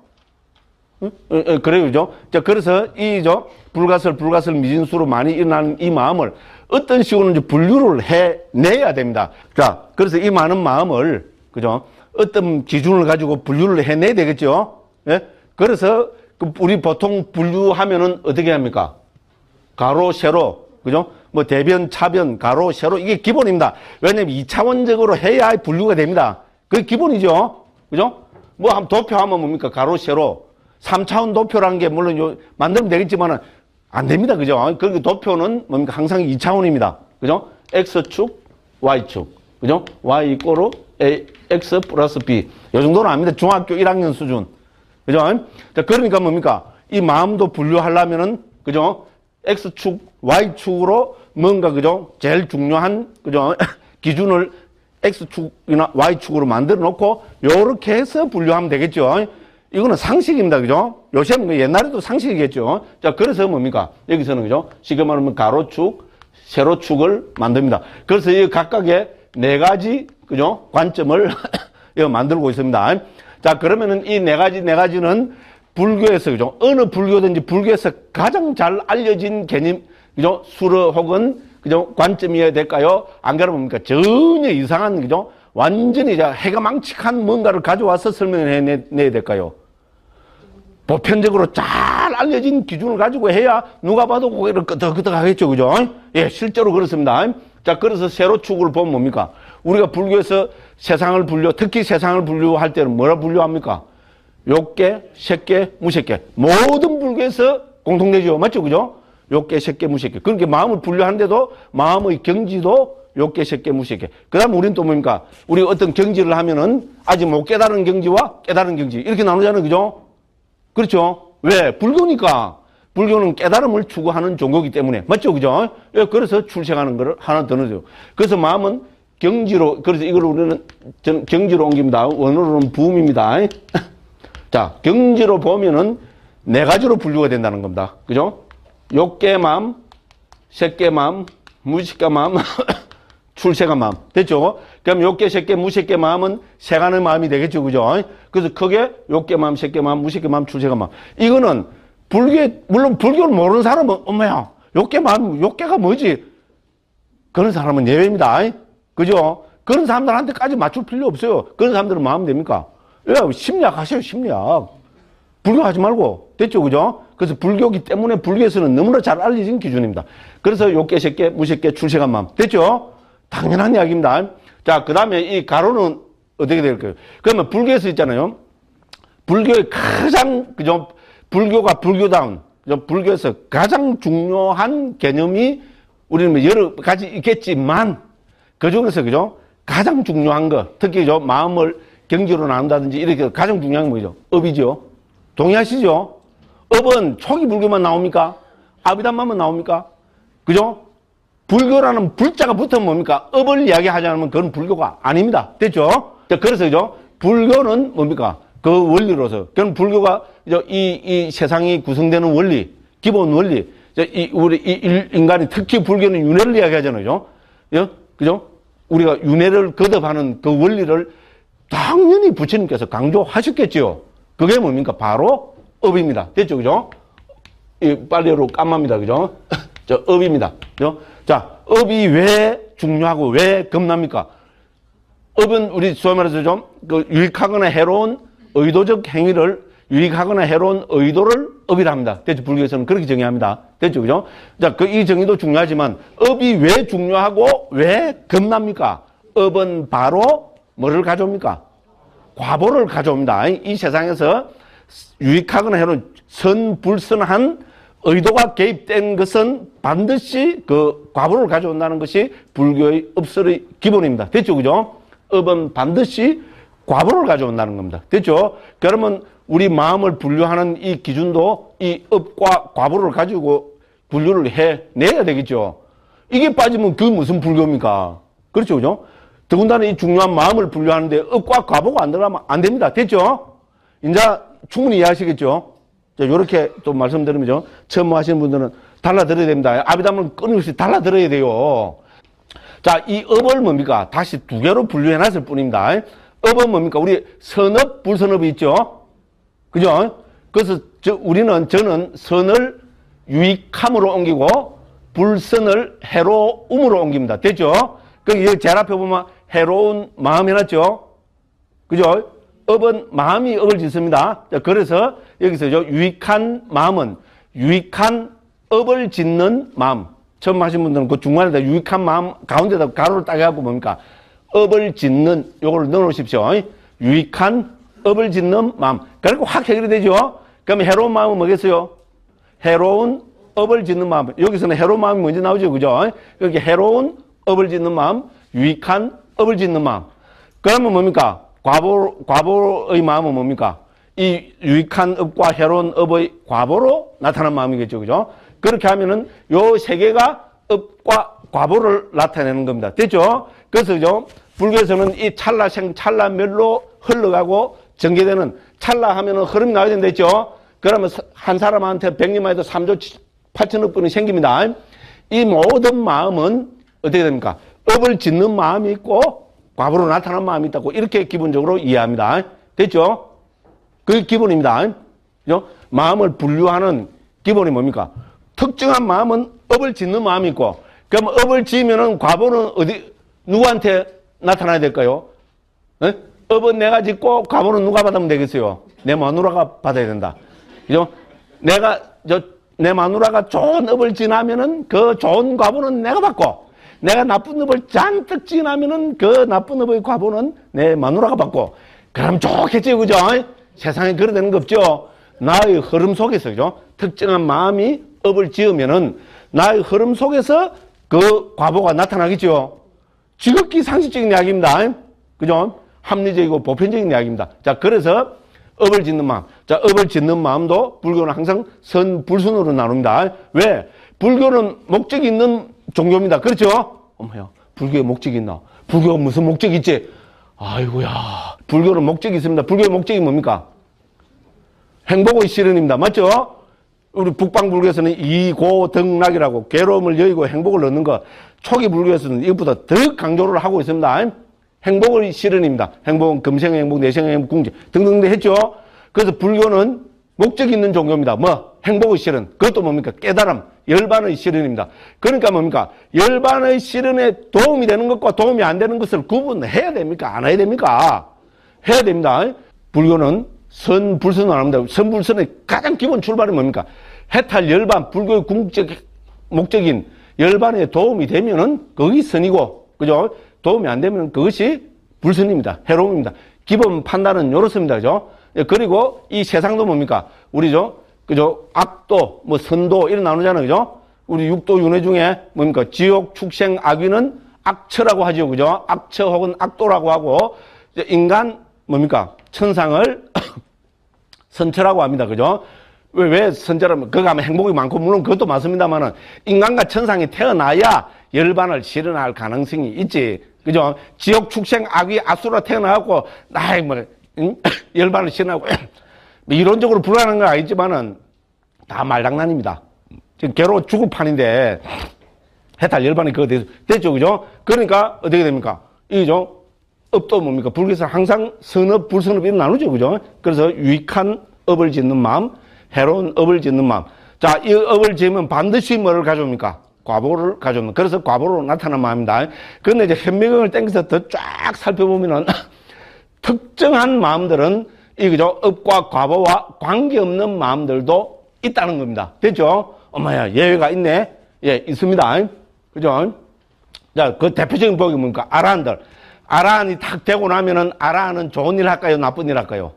그래요. 그죠? 자, 그래서 불가설, 미진수로 많이 일어나는 이 마음을 어떤 식으로 이제 분류를 해내야 됩니다. 자, 그래서 이 많은 마음을, 그죠? 어떤 기준을 가지고 분류를 해내야 되겠죠? 예? 그래서 우리 보통 분류하면은 어떻게 합니까? 가로, 세로, 그죠? 뭐 대변, 차변, 가로, 세로, 이게 기본입니다. 왜냐면 2차원적으로 해야 분류가 됩니다. 그게 기본이죠. 그죠? 뭐 한번 도표하면 뭡니까? 가로, 세로. 3차원 도표라는 게 물론 만들면 되겠지만은 안 됩니다. 그죠? 그리고 도표는 뭡니까? 항상 2차원입니다. 그죠? X축, Y축. 그죠? Y 이꼬르 X 플러스 B. 요 정도는 압니다. 중학교 1학년 수준. 그죠? 자, 그러니까 뭡니까? 이 마음도 분류하려면은, 그죠? X축, Y축으로 뭔가, 그죠? 제일 중요한, 그죠? 기준을 X축이나 Y축으로 만들어 놓고, 요렇게 해서 분류하면 되겠죠? 이거는 상식입니다. 그죠? 요새는 옛날에도 상식이겠죠? 자, 그래서 뭡니까? 여기서는, 그죠? 쉽게 말하면 가로축, 세로축을 만듭니다. 그래서 이 각각의 네 가지, 그죠? 관점을 만들고 있습니다. 자, 그러면은 이 네 가지는 불교에서, 그죠? 어느 불교든지 불교에서 가장 잘 알려진 개념, 그죠? 수로 혹은, 그죠? 관점이어야 될까요? 안 그러면 뭡니까? 전혀 이상한, 그죠? 완전히 해가 망측한 뭔가를 가져와서 설명을 해내야 될까요? 보편적으로 잘 알려진 기준을 가지고 해야 누가 봐도 고개를 끄덕끄덕 하겠죠. 그죠? 예, 실제로 그렇습니다. 자, 그래서 세로축을 보면 뭡니까? 우리가 불교에서 세상을 특히 세상을 분류할 때는 뭐라 분류합니까? 욕계, 색계, 무색계. 모든 불교에서 공통되죠. 맞죠? 그죠? 욕계, 색계, 무색계. 그러니까 마음을 분류하는데도 마음의 경지도 욕계, 색계, 무색계. 그 다음 우리는 또 뭡니까? 우리 어떤 경지를 하면은 아직 못 깨달은 경지와 깨달은 경지. 이렇게 나누잖아요. 그죠? 그렇죠? 왜? 불교니까. 불교는 깨달음을 추구하는 종교이기 때문에. 맞죠? 그죠? 예, 그래서 출생하는 거를 하나 더 넣어줘요. 그래서 마음은 경지로, 그래서 이걸 우리는 경지로 옮깁니다. 원어로는 부음입니다. 자, 경지로 보면은 네 가지로 분류가 된다는 겁니다. 그죠? 욕계 마음, 색계 마음, 무식계 마음, 출세가 마음. 됐죠? 그럼 욕계, 색계, 무색계 마음은 세간의 마음이 되겠죠. 그죠? 그래서 크게 욕계 마음, 색계 마음, 무색계 마음, 출세가 마음. 이거는 물론 불교를 모르는 사람은, 엄마야, 욕계 마음, 욕계가 뭐지? 그런 사람은 예외입니다. 그죠? 그런 사람들한테까지 맞출 필요 없어요. 그런 사람들은 마음 됩니까? 왜? 심리학 하세요, 심리학. 불교 하지 말고. 됐죠? 그죠? 그래서 불교기 때문에 불교에서는 너무나 잘 알려진 기준입니다. 그래서 욕계, 색계, 무색계, 출세가 마음. 됐죠? 당연한 이야기입니다. 자, 그 다음에 이 가로는 어떻게 될까요? 그러면 불교에서 있잖아요. 불교의 가장, 그죠? 불교가 불교다운, 그죠? 불교에서 가장 중요한 개념이 우리는 뭐 여러 가지 있겠지만, 그 중에서, 그죠? 가장 중요한 거, 특히, 그죠? 마음을 경지로 나눈다든지 이렇게 가장 중요한 게 뭐죠? 업이죠. 동의하시죠? 업은 초기 불교만 나옵니까? 아비담마만 나옵니까? 그죠? 불교라는 불자가 붙으면 뭡니까? 업을 이야기하지 않으면 그건 불교가 아닙니다. 됐죠? 그래서, 그죠? 불교는 뭡니까? 그 원리로서. 그럼 불교가, 이 세상이 구성되는 원리, 기본 원리, 우리 인간이 특히 불교는 윤회를 이야기하잖아요. 그죠? 그죠? 우리가 윤회를 거듭하는 그 원리를 당연히 부처님께서 강조하셨겠지요. 그게 뭡니까? 바로 업입니다. 됐죠? 그죠? 이 빨리로 까마입니다. 그죠? 저 업입니다. 그죠? 자, 업이 왜 중요하고 왜 겁납니까? 업은 우리 소위 말해서 좀 그 유익하거나 해로운 의도적 행위를 유익하거나 해로운 의도를 업이라 합니다. 됐죠? 불교에서는 그렇게 정의합니다. 됐죠? 그죠? 자, 이 정의도 중요하지만 업이 왜 중요하고 왜 겁납니까? 업은 바로 뭐를 가져옵니까? 과보를 가져옵니다. 이 세상에서 유익하거나 해로운 선불선한 의도가 개입된 것은 반드시 그 과보를 가져온다는 것이 불교의 업설의 기본입니다. 됐죠? 그죠? 업은 반드시 과보를 가져온다는 겁니다. 됐죠? 그러면 우리 마음을 분류하는 이 기준도 이 업과 과보를 가지고 분류를 해내야 되겠죠? 이게 빠지면 그게 무슨 불교입니까? 그렇죠? 그죠? 더군다나 이 중요한 마음을 분류하는데 업과 과보가 안 들어가면 안 됩니다. 됐죠? 이제 충분히 이해하시겠죠? 자, 요렇게 또 말씀드리면, 처음 하시는 분들은 달라들어야 됩니다. 아비담을 끊임없이 달라들어야 돼요. 자, 이 업을 뭡니까? 다시 두 개로 분류해 놨을 뿐입니다. 업은 뭡니까? 우리 선업, 불선업이 있죠? 그죠? 그래서 저는 선을 유익함으로 옮기고, 불선을 해로움으로 옮깁니다. 됐죠? 여기 제일 앞에 보면 해로운 마음 해놨죠? 그죠? 업은 마음이 업을 짓습니다. 자, 그래서 여기서 유익한 마음은 유익한 업을 짓는 마음. 처음 하신 분들은 그 중간에다 유익한 마음 가운데다 가로를 딱 해갖고 뭡니까? 업을 짓는 요거를 넣어 놓으십시오. 유익한 업을 짓는 마음. 그리고 확 해결이 되죠? 그러면 해로운 마음은 뭐겠어요? 해로운 업을 짓는 마음. 여기서는 해로운 마음이 먼저 나오죠. 그죠? 여기 해로운 업을 짓는 마음, 유익한 업을 짓는 마음. 그러면 뭡니까? 과보의 마음은 뭡니까? 이 유익한 업과 해로운 업의 과보로 나타난 마음이겠죠. 그죠? 그렇게 하면은 요 세 개가 업과 과보를 나타내는 겁니다. 됐죠? 그래서 그죠? 불교에서는 이 찰나생, 찰나멸로 흘러가고 전개되는 찰나 하면은 흐름이 나와야 된다 했죠? 그러면 한 사람한테 100년만 해도 3조 8천억 분이 생깁니다. 이 모든 마음은 어떻게 됩니까? 업을 짓는 마음이 있고 과보로 나타난 마음이 있다고 이렇게 기본적으로 이해합니다. 됐죠? 그게 기본입니다. 그죠? 마음을 분류하는 기본이 뭡니까? 특정한 마음은 업을 짓는 마음이 있고, 그럼 업을 지으면은 과보는 누구한테 나타나야 될까요? 네? 업은 내가 짓고 과보는 누가 받으면 되겠어요? 내 마누라가 받아야 된다. 그죠? 내 마누라가 좋은 업을 지나면은 그 좋은 과보는 내가 받고, 내가 나쁜 업을 잔뜩 지나면은 그 나쁜 업의 과보는 내 마누라가 받고, 그럼 좋겠지, 그죠? 세상에 그래 되는 거 없죠? 나의 흐름 속에서, 그죠? 특정한 마음이 업을 지으면은 나의 흐름 속에서 그 과보가 나타나겠죠? 지극히 상식적인 이야기입니다. 그죠? 합리적이고 보편적인 이야기입니다. 자, 그래서 업을 짓는 마음. 자, 업을 짓는 마음도 불교는 항상 선, 불선으로 나눕니다. 왜? 불교는 목적이 있는 종교입니다. 그렇죠? 어머야, 불교에 목적이 있나? 불교가 무슨 목적이 있지? 아이고야. 불교는 목적이 있습니다. 불교의 목적이 뭡니까? 행복의 실현입니다. 맞죠? 우리 북방불교에서는 이고덕락이라고 괴로움을 여의고 행복을 얻는 것. 초기 불교에서는 이것보다 더 강조를 하고 있습니다. 행복의 실현입니다. 행복은 금생의 행복, 내생의 행복, 궁제 등등등 했죠? 그래서 불교는 목적이 있는 종교입니다. 뭐? 행복의 실현. 그것도 뭡니까? 깨달음, 열반의 실현입니다. 그러니까 뭡니까? 열반의 실현에 도움이 되는 것과 도움이 안 되는 것을 구분해야 됩니까? 안 해야 됩니까? 해야 됩니다. 불교는 선불선을 안 합니다. 선불선의 가장 기본 출발이 뭡니까? 해탈 열반, 불교의 궁극적 목적인 열반에 도움이 되면은 그것이 선이고, 그죠? 도움이 안 되면 그것이 불선입니다. 해로움입니다. 기본 판단은 요렇습니다. 그죠? 그리고 이 세상도 뭡니까? 우리죠? 그죠? 악도, 뭐 선도, 이런 나누잖아요. 그죠? 우리 육도 윤회 중에 뭡니까? 지옥, 축생, 악귀는 악처라고 하죠. 그죠? 악처 혹은 악도라고 하고, 인간, 뭡니까? 천상을 선처라고 합니다. 그죠? 왜 선처라면, 그거 하면 행복이 많고, 물론 그것도 맞습니다만은, 인간과 천상이 태어나야 열반을 실현할 가능성이 있지. 그죠? 지옥, 축생, 악귀, 아수라 태어나갖고, 열반을 실현하고, 이론적으로 불가능한 건 아니지만은, 다 말장난입니다. 지금 괴로워 죽을 판인데, 해탈 열반이 그거 됐죠. 그죠? 그러니까, 어떻게 됩니까? 이죠. 업도 뭡니까? 불교에서 항상 선업, 불선업 이런 나누죠. 그죠? 그래서 유익한 업을 짓는 마음, 해로운 업을 짓는 마음. 자, 이 업을 지으면 반드시 뭐를 가져옵니까? 과보를 가져옵니다. 그래서 과보로 나타난 마음입니다. 그런데 이제 현미경을 땡겨서 더 쫙 살펴보면은 특정한 마음들은 이 그죠? 업과 과보와 관계없는 마음들도 있다는 겁니다. 됐죠? 엄마야, 예외가 있네? 예, 있습니다. 그죠? 자, 그 대표적인 복이 뭡니까? 아라한들. 아라한이 탁 되고 나면은 아라한은 좋은 일 할까요? 나쁜 일 할까요?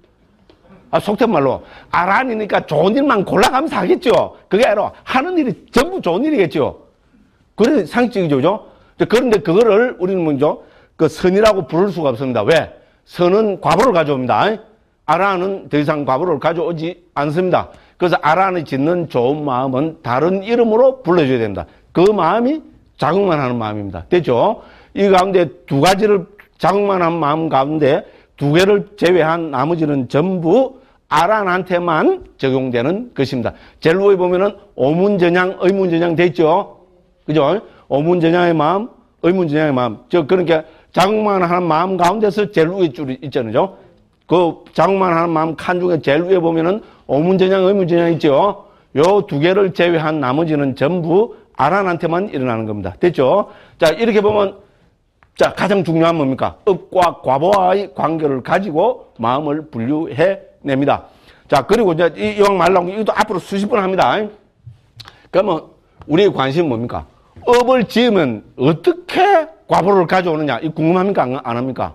아, 속된 말로. 아라한이니까 좋은 일만 골라가면서 하겠죠? 그게 아니라 하는 일이 전부 좋은 일이겠죠? 그래, 상식적이죠? 그죠? 그런데 그거를 우리는 먼저 그 선이라고 부를 수가 없습니다. 왜? 선은 과보를 가져옵니다. 아라한은 더 이상 과보를 가져오지 않습니다. 그래서 아라한이 짓는 좋은 마음은 다른 이름으로 불러줘야 됩니다. 그 마음이 자극만 하는 마음입니다. 됐죠? 이 가운데 두 가지를 자극만 하는 마음 가운데 두 개를 제외한 나머지는 전부 아라한한테만 적용되는 것입니다. 제일 위에 보면은 오문전향, 의문전향 됐죠? 그죠? 오문전향의 마음, 의문전향의 마음. 그러니까 자극만 하는 마음 가운데서 제일 위에 줄이 있잖아요. 그 자극만 하는 마음 칸 중에 제일 위에 보면은 오문전향, 의문전향 있죠? 요 두 개를 제외한 나머지는 전부 아라한한테만 일어나는 겁니다. 됐죠? 자, 이렇게 보면 자, 가장 중요한 뭡니까? 업과 과보와의 관계를 가지고 마음을 분류해냅니다. 자, 그리고 이제 이왕 말 나온 거 이것도 앞으로 수십 번 합니다. 그러면 우리의 관심은 뭡니까? 업을 지으면 어떻게 과보를 가져오느냐? 이거 궁금합니까? 안 합니까?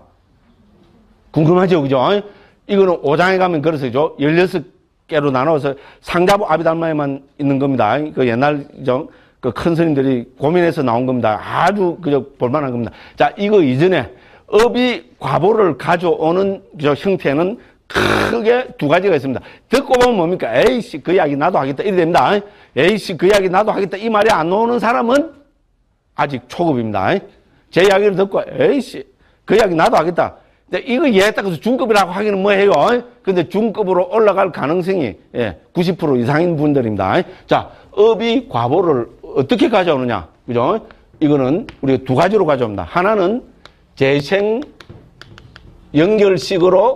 궁금하죠? 그죠? 이거는 5장에 가면 그래서죠. 16개로 나눠서 상자부 아비달마에만 있는 겁니다. 그 옛날 그 큰 스님들이 고민해서 나온 겁니다. 아주 그저 볼만한 겁니다. 자, 이거 이전에 업이 과보를 가져오는 저 형태는 크게 두 가지가 있습니다. 듣고 보면 뭡니까? 에이씨, 그 이야기 나도 하겠다. 이래 됩니다. 에이씨, 그 이야기 나도 하겠다. 이 말이 안 나오는 사람은 아직 초급입니다. 제 이야기를 듣고, 에이씨, 그 이야기 나도 하겠다. 근데 이거 이해했다고 해서 중급이라고 하기는 뭐해요? 근데 중급으로 올라갈 가능성이 90% 이상인 분들입니다. 자, 업이 과보를 어떻게 가져오느냐? 그죠? 이거는 우리가 두 가지로 가져옵니다. 하나는 재생 연결식으로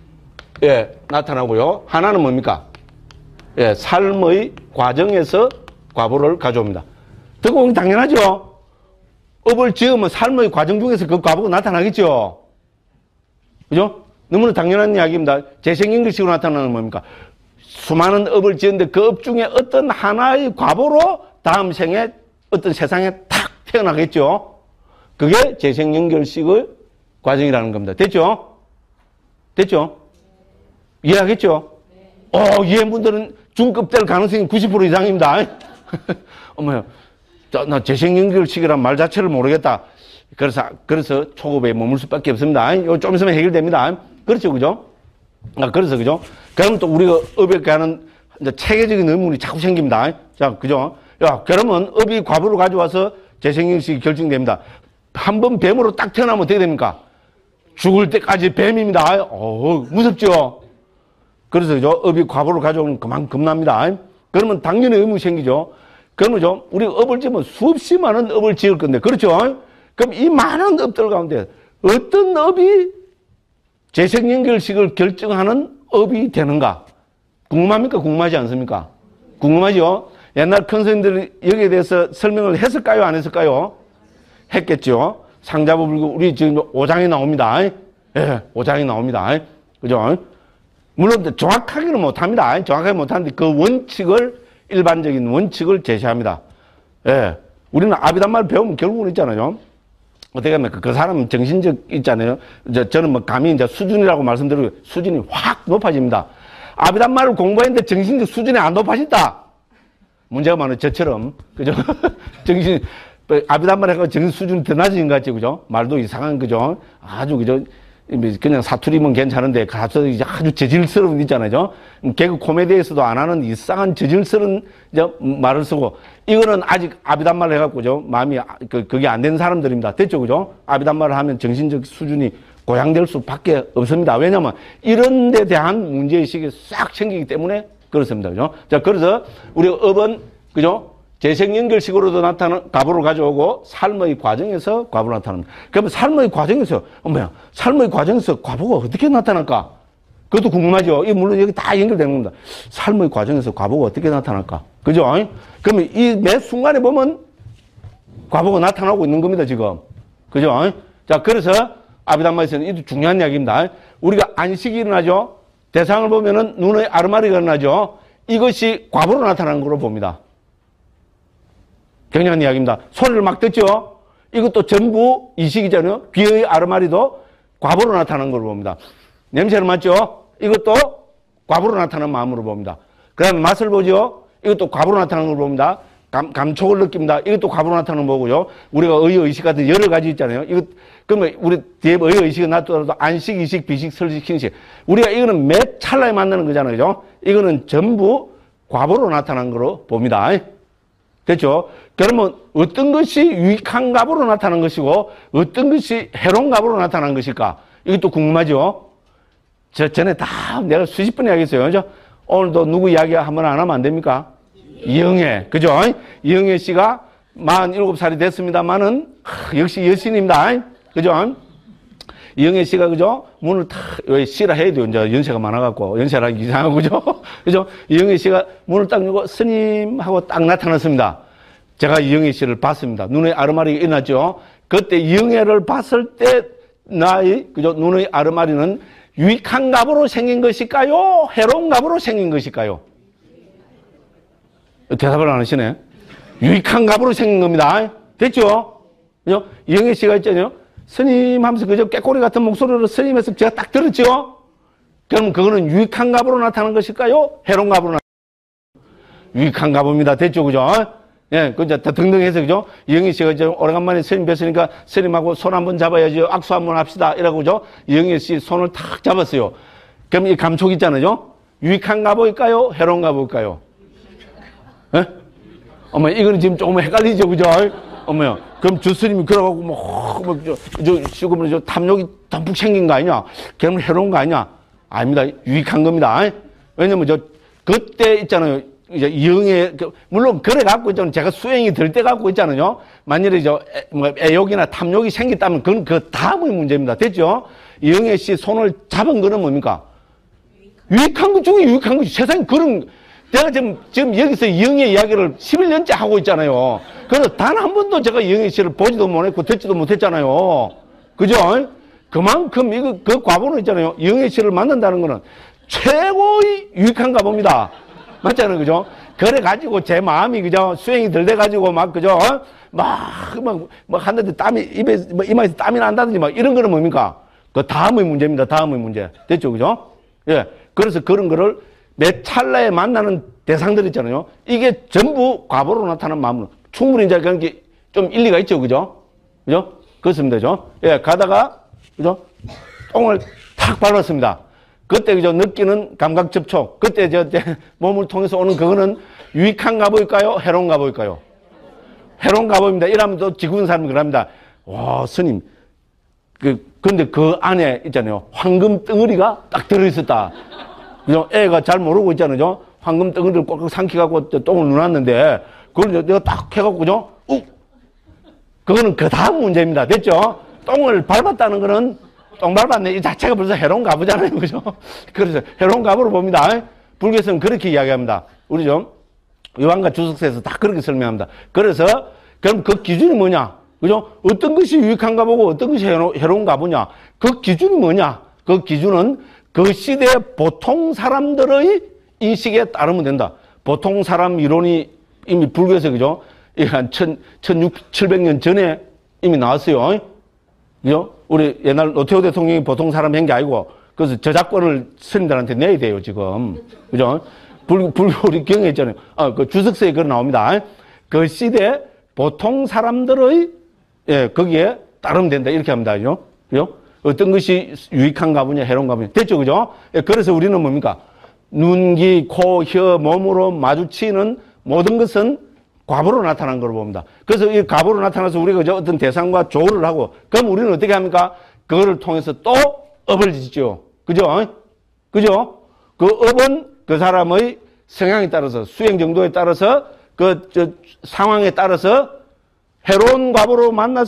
나타나고요. 하나는 뭡니까? 삶의 과정에서 과보를 가져옵니다. 듣고 보면 당연하죠? 업을 지으면 삶의 과정 중에서 그 과보가 나타나겠죠? 그죠? 너무나 당연한 이야기입니다. 재생 연결식으로 나타나는 뭡니까? 수많은 업을 지었는데 그 업 중에 어떤 하나의 과보로 다음 생에 어떤 세상에 탁 태어나겠죠? 그게 재생연결식의 과정이라는 겁니다. 됐죠? 됐죠? 이해하겠죠? 이해분들은 중급 될 가능성이 90% 이상입니다. 어머요. 나 재생연결식이란 말 자체를 모르겠다. 그래서 초급에 머물 수밖에 없습니다. 이거 좀 있으면 해결됩니다. 그렇죠? 그죠? 그래서, 그죠? 그럼 또 우리가 업에 관한 이제 체계적인 의문이 자꾸 생깁니다. 자, 그죠? 야, 그러면 업이 과보를 가져와서 재생연식이 결정됩니다. 한 번 뱀으로 딱 태어나면 어떻게 됩니까? 죽을 때까지 뱀입니다. 무섭죠? 그래서, 그죠? 업이 과보를 가져오면 그만큼 납니다. 그러면 당연히 의문이 생기죠? 그러면 우리 업을 지으면 수없이 많은 업을 지을 건데, 그렇죠? 그럼 이 많은 업들 가운데 어떤 업이 재생연결식을 결정하는 업이 되는가? 궁금합니까? 궁금하지 않습니까? 궁금하죠? 옛날 큰 스님들이 여기에 대해서 설명을 했을까요? 안 했을까요? 했겠죠? 상자부 불교, 우리 지금 5장에 나옵니다. 5장에 나옵니다. 그죠? 물론 정확하게는 못합니다. 정확하게 못하는데 그 원칙을, 일반적인 원칙을 제시합니다. 우리는 아비담마를 배우면 결국은 있잖아요. 어떻게 하면 그 사람은 정신적 있잖아요. 저는 뭐 감히 이제 수준이라고 말씀드리고 수준이 확 높아집니다. 아비담마를 공부했는데 정신적 수준이 안 높아진다. 문제가 많아요. 저처럼. 그죠? 아비담마를 해서 정신 수준이 더 낮아진 것 같죠. 그죠? 말도 이상한, 그죠? 아주, 그죠? 그냥 사투리면 괜찮은데 가서 이제 아주 저질스러운 있잖아요. 개그 코미디에서도 안 하는 이상한 저질스러운 말을 쓰고 이거는 아직 아비담말을 해갖고죠. 마음이 그게 안 되는 사람들입니다. 됐죠, 그죠? 아비담말을 하면 정신적 수준이 고양될 수밖에 없습니다. 왜냐면 이런 데 대한 문제의식이 싹 생기기 때문에 그렇습니다. 그죠? 자, 그래서 우리 업은, 그죠? 재생연결식으로도 나타나는 과보를 가져오고 삶의 과정에서 과보로 나타납니다. 그러면 삶의 과정에서 삶의 과정에서 과보가 어떻게 나타날까? 그것도 궁금하죠. 이 물론 여기 다 연결되는 겁니다. 삶의 과정에서 과보가 어떻게 나타날까? 그죠? 그러면 이 매 순간에 보면 과보가 나타나고 있는 겁니다, 지금. 그죠? 자, 그래서 아비담마에서는 이도 중요한 이야기입니다. 우리가 안식이 일어나죠. 대상을 보면은 눈의 아르마리가 일어나죠. 이것이 과보로 나타나는 걸로 봅니다. 굉장한 이야기입니다. 소리를 막 듣죠. 이것도 전부 이식이잖아요. 귀의 아르마리도 과보로 나타나는 걸로 봅니다. 냄새를 맡죠. 이것도 과보로 나타나는 마음으로 봅니다. 그 다음에 맛을 보죠. 이것도 과보로 나타나는 걸로 봅니다. 감촉을 느낍니다. 이것도 과보로 나타나는 거고요. 우리가 의식 같은 여러 가지 있잖아요. 그러면 우리 뒤에 의식이 나타나도 안식, 이식, 비식, 설식, hin식. 우리가 이거는 매 찰나에 만나는 거잖아요. 그죠? 이거는 전부 과보로 나타난 거로 봅니다. 됐죠? 그러면 어떤 것이 유익한 과보로 나타난 것이고 어떤 것이 해로운 과보로 나타난 것일까? 이것도 궁금하죠? 전에 다 내가 수십 번 이야기했어요. 그죠? 오늘도 누구 이야기 한번 안 하면 안 됩니까? 이영애. 그죠? 이영애 씨가 47살이 됐습니다만은, 역시 여신입니다. 그죠? 이영애 씨가, 그죠? 문을 탁, 왜 씨라 해야 돼요. 이제 연세가 많아갖고, 연세라기 이상하고, 그죠? 그죠? 이영애 씨가 문을 딱 열고, 스님 하고 딱 나타났습니다. 제가 이영애 씨를 봤습니다. 눈에 아르마리가 일어났죠? 그때 이영애를 봤을 때, 그죠? 눈의 아르마리는 유익한 갑으로 생긴 것일까요? 해로운 갑으로 생긴 것일까요? 대답을 안 하시네. 유익한 갑으로 생긴 겁니다. 됐죠? 그죠? 이영애 씨가 있잖아요. 스님 하면서 그저 깨꼬리 같은 목소리로 스님에서 제가 딱 들었죠? 그럼 그거는 유익한 갑으로 나타나는 것일까요? 해로운 갑으로 나타나는 유익한 갑입니다. 됐죠? 그죠? 예, 그 이제 등등해서 그죠? 이영애 씨가 이제 오래간만에 스님 뵀으니까 스님하고 손 한번 잡아야죠. 악수 한번 합시다. 이라고 그죠? 이영애 씨 손을 탁 잡았어요. 그럼 이 감촉 있잖아요. 유익한 갑일까요? 해로운 갑일까요? 예? 어머, 이거는 지금 조금 헷갈리죠, 그죠? 어머요. 그럼 주스님이 그러고, 지금 저 탐욕이 덤뿍 생긴 거 아니냐? 그러면 해로운 거 아니냐? 아닙니다. 유익한 겁니다. 왜냐면 그때 있잖아요. 이제 이영애, 물론 그래 갖고 있잖아요. 제가 수행이 될 때 갖고 있잖아요. 만일에 애욕이나 탐욕이 생겼다면 그건 그 다음의 문제입니다. 됐죠? 이영애 씨 손을 잡은 거는 뭡니까? 유익한 것 중에 유익한 것이 세상에 그런, 내가 지금 여기서 이영애 이야기를 11년째 하고 있잖아요. 그래서 단 한 번도 제가 이영애 씨를 보지도 못했고 듣지도 못했잖아요. 그죠? 그만큼 그 과보는 있잖아요. 이영애 씨를 만난다는 거는 최고의 유익한 과보입니다. 맞잖아요. 그죠? 그래가지고 제 마음이 그죠? 수행이 덜 돼가지고 그죠? 한데 땀이, 이마에서 땀이 난다든지 이런 거는 뭡니까? 그 다음의 문제입니다. 다음의 문제. 됐죠? 그죠? 예. 그래서 그런 거를 매 찰나에 만나는 대상들 있잖아요. 이게 전부 과보로 나타나는 마음으로. 충분히 이제 그런 게 좀 일리가 있죠. 그죠? 그죠? 그렇습니다. 그죠? 예, 가다가, 그죠? 똥을 탁 밟았습니다. 그때 그죠? 느끼는 감각 접촉. 그때 몸을 통해서 오는 그거는 유익한 과보일까요? 해로운 과보일까요? 해로운 과보입니다. 이러면 또 지구인 사람이 그럽니다. 와, 스님. 근데 그 안에 있잖아요. 황금 덩어리가 딱 들어있었다. 그죠? 애가 잘 모르고 있잖아요. 황금 덩어리를 꽉꽉 삼켜갖고 똥을 누놨는데, 그걸 내가 딱 해갖고, 그죠? 그거는 그 다음 문제입니다. 됐죠? 똥을 밟았다는 거는, 똥 밟았네. 이 자체가 벌써 해로운 가부잖아요. 그죠? 그래서 해로운 가부로 봅니다. 불교에서는 그렇게 이야기합니다. 우리 요한과 주석서에서 다 그렇게 설명합니다. 그래서, 그럼 그 기준이 뭐냐? 그죠? 어떤 것이 유익한 가부고 어떤 것이 해로운 가부냐? 그 기준이 뭐냐? 그 기준은 그 시대 보통 사람들의 인식에 따르면 된다. 보통 사람 이론이 이미 불교에서 그죠? 한 1700년 전에 이미 나왔어요. 그죠? 우리 옛날 노태우 대통령이 보통 사람 한 게 아니고, 그래서 저작권을 스님들한테 내야 돼요, 지금. 그죠? 불교 우리 경에 있잖아요. 그 주석서에 그거 나옵니다. 그 시대 보통 사람들의, 예, 거기에 따르면 된다. 이렇게 합니다. 그죠? 그죠? 어떤 것이 유익한 가부냐, 해로운 가부냐. 됐죠? 그죠? 예, 그래서 우리는 뭡니까? 눈, 귀, 코, 혀, 몸으로 마주치는 모든 것은 과보로 나타난 걸로 봅니다. 그래서 이 과보로 나타나서 우리가 어떤 대상과 조를 하고, 그럼 우리는 어떻게 합니까? 그거를 통해서 또 업을 짓죠. 그죠? 그죠? 그 업은 그 사람의 성향에 따라서, 수행 정도에 따라서 상황에 따라서 해로운 과보로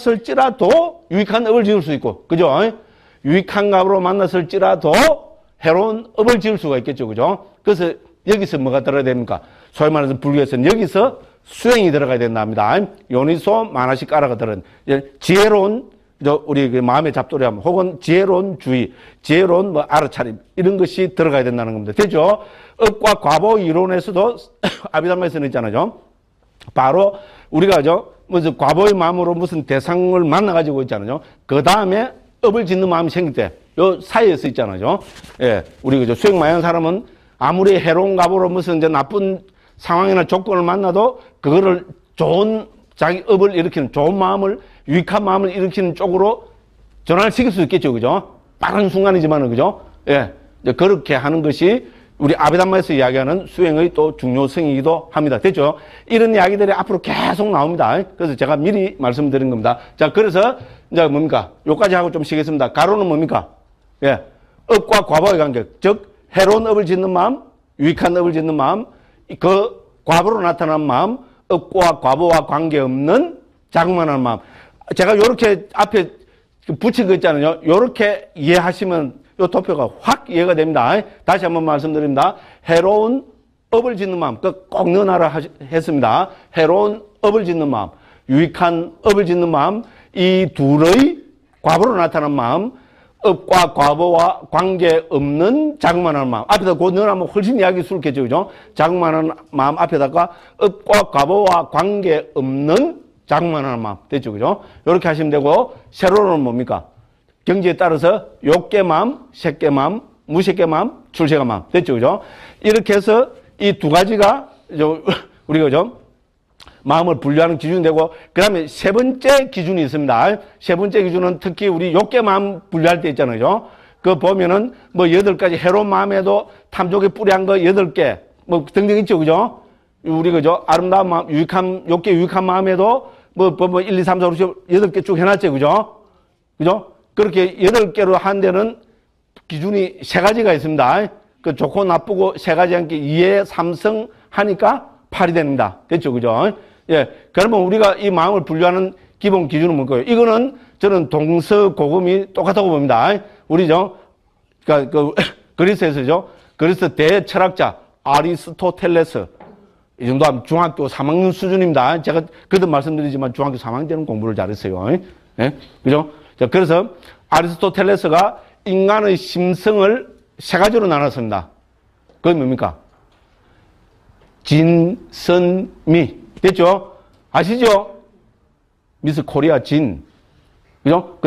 만났을지라도 유익한 업을 지을 수 있고, 그죠? 유익한 과보로 만났을지라도 해로운 업을 지을 수가 있겠죠, 그죠? 그래서 여기서 뭐가 들어야 됩니까? 소위 말해서 불교에서는 여기서 수행이 들어가야 된답니다. 요니소 만화식 까라가 들은 지혜로운 우리 그 마음의 잡돌이함 혹은 지혜로운 주의, 지혜로운 뭐 알아차림 이런 것이 들어가야 된다는 겁니다. 되죠? 업과 과보 이론에서도 아비담마에서는 있잖아요. 바로 우리가 무슨 과보의 마음으로 무슨 대상을 만나가지고 있잖아요. 그 다음에 업을 짓는 마음이 생길 때, 요 사이에서 있잖아요. 예, 우리 그죠? 수행 많이 하는 사람은 아무리 해로운 과보로 무슨 이제 나쁜 상황이나 조건을 만나도 그거를 좋은 자기 업을 일으키는 좋은 마음을 유익한 마음을 일으키는 쪽으로 전환을 시킬 수 있겠죠, 그죠? 빠른 순간이지만은 그죠? 예, 그렇게 하는 것이 우리 아비담마에서 이야기하는 수행의 또 중요성이기도 합니다. 됐죠? 이런 이야기들이 앞으로 계속 나옵니다. 그래서 제가 미리 말씀드린 겁니다. 자, 그래서 이제 뭡니까? 요까지 하고 좀 쉬겠습니다. 가로는 뭡니까? 예, 업과 과보의 관계, 즉 해로운 업을 짓는 마음, 유익한 업을 짓는 마음, 그 과보로 나타난 마음, 업과 과보와 관계없는 자그마한 마음. 제가 요렇게 앞에 붙인 거 있잖아요. 요렇게 이해하시면 요 도표가 확 이해가 됩니다. 다시 한번 말씀드립니다. 해로운 업을 짓는 마음, 꼭 넣어놔라 했습니다. 해로운 업을 짓는 마음, 유익한 업을 짓는 마음, 이 둘의 과보로 나타난 마음, 업과 과보와 관계없는 자그마한 마음. 앞에다 곧 넣어놓으면 훨씬 이야기스럽겠죠, 그죠? 자그마한 마음 앞에다가 업과 과보와 관계없는 자그마한 마음. 됐죠, 그죠? 이렇게 하시면 되고, 세로는 뭡니까? 경지에 따라서 욕계 마음, 색계 마음, 무색계 마음, 출세가 마음. 됐죠, 그죠? 이렇게 해서 이 두 가지가, 우리가 마음을 분류하는 기준이 되고, 그 다음에 세 번째 기준이 있습니다. 세 번째 기준은 특히 우리 욕계 마음 분류할 때 있잖아요. 그 보면은 뭐 8가지 해로운 마음에도 탐욕에 뿌리한 거 8개, 뭐 등등 있죠, 그죠? 우리 그죠? 아름다운 마음, 유익한, 욕계 유익한 마음에도 뭐 1, 2, 3, 4, 5, 6, 8개 쭉 해놨죠, 그죠? 그죠? 그렇게 8개로 한 데는 기준이 3가지가 있습니다. 그 좋고 나쁘고 3가지 함께 2에 3성 하니까 8이 됩니다. 됐죠, 그죠? 예. 그러면 우리가 이 마음을 분류하는 기본 기준은 뭘까요? 이거는 저는 동서고금이 똑같다고 봅니다. 우리죠? 그러니까 그리스에서죠? 그리스 대철학자 아리스토텔레스. 이 정도 하면 중학교 3학년 수준입니다. 제가 그때 말씀드리지만 중학교 3학년 때는 공부를 잘했어요. 예? 그죠? 자, 그래서 아리스토텔레스가 인간의 심성을 3가지로 나눴습니다. 그게 뭡니까? 진, 선, 미. 됐죠? 아시죠? 미스 코리아 진. 그죠?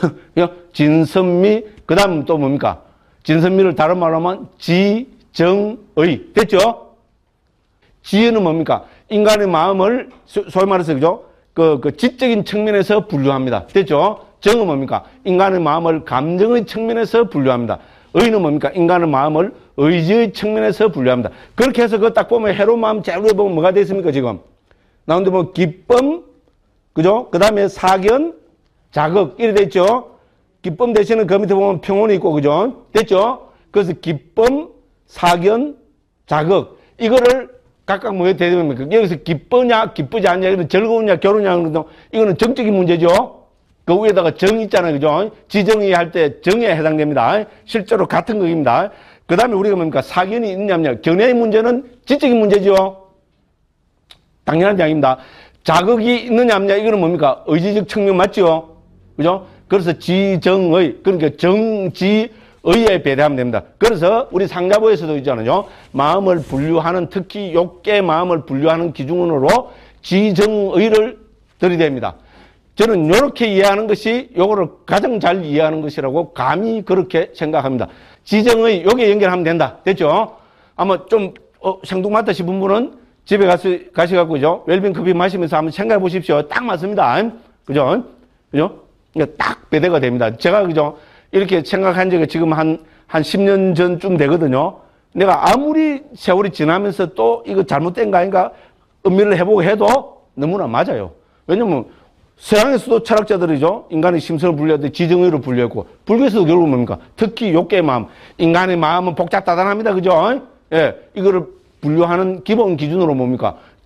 진선미. 그 다음 또 뭡니까? 진선미를 다른 말로 하면 지정의. 됐죠? 지혜는 뭡니까? 인간의 마음을, 소위 말해서, 그죠? 그 지적인 측면에서 분류합니다. 됐죠? 정은 뭡니까? 인간의 마음을 감정의 측면에서 분류합니다. 의는 뭡니까? 인간의 마음을 의지의 측면에서 분류합니다. 그렇게 해서 그거 딱 보면 해로운 마음 제일 위에 보면 뭐가 되어 있습니까, 지금? 나오는데 뭐, 기쁨, 그죠? 그 다음에 사견, 자극, 이래 됐죠? 기쁨 대신에 그 밑에 보면 평온이 있고, 그죠? 됐죠? 그래서 기쁨, 사견, 자극. 이거를 각각 뭐에 대입니까? 여기서 기쁘냐, 기쁘지 않냐, 이거는 즐거우냐, 괴로우냐, 이거는 정적인 문제죠? 그 위에다가 정 있잖아요, 그죠? 지정의 할 때 정에 해당됩니다. 실제로 같은 것입니다. 그 다음에 우리가 뭡니까? 사견이 있느냐, 없느냐. 견해의 문제는 지적인 문제죠. 당연한 이야기입니다. 자극이 있느냐, 없느냐. 이거는 뭡니까? 의지적 측면 맞죠? 그죠? 그래서 지정의, 그러니까 정지의에 배대하면 됩니다. 그래서 우리 상자부에서도 있잖아요. 마음을 분류하는, 특히 욕계 마음을 분류하는 기준으로 지정의를 들이댑니다. 저는 이렇게 이해하는 것이 요거를 가장 잘 이해하는 것이라고 감히 그렇게 생각합니다. 지정의 요게 연결하면 된다. 됐죠? 아마 좀 생뚱맞다 싶은 분은 집에 가셔갖고 그죠? 웰빙 커피 마시면서 한번 생각해 보십시오. 딱 맞습니다. 그죠? 그죠? 딱 배대가 됩니다. 제가 그죠? 이렇게 생각한 지가 지금 한 10년 전쯤 되거든요. 내가 아무리 세월이 지나면서 또 이거 잘못된 거 아닌가 음미를 해보고 해도 너무나 맞아요. 왜냐면 서양에서도 철학자들이죠. 인간의 심성을 분류할 때 지정의로 분류했고, 불교에서도 결국 뭡니까? 특히 욕계의 마음. 인간의 마음은 복잡다단합니다. 그죠? 예. 이거를 분류하는 기본 기준으로 뭡니까?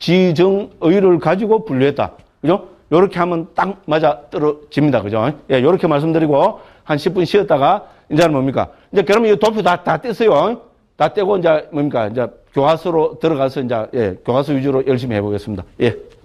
지정의를 가지고 분류했다. 그죠? 요렇게 하면 딱 맞아 떨어집니다. 그죠? 예, 요렇게 말씀드리고 한 10분 쉬었다가 이제는 뭡니까? 이제 그러면 이 도표 다 뗐어요. 다 떼고 이제 뭡니까? 이제 교과서로 들어가서 이제 예, 교과서 위주로 열심히 해보겠습니다. 예.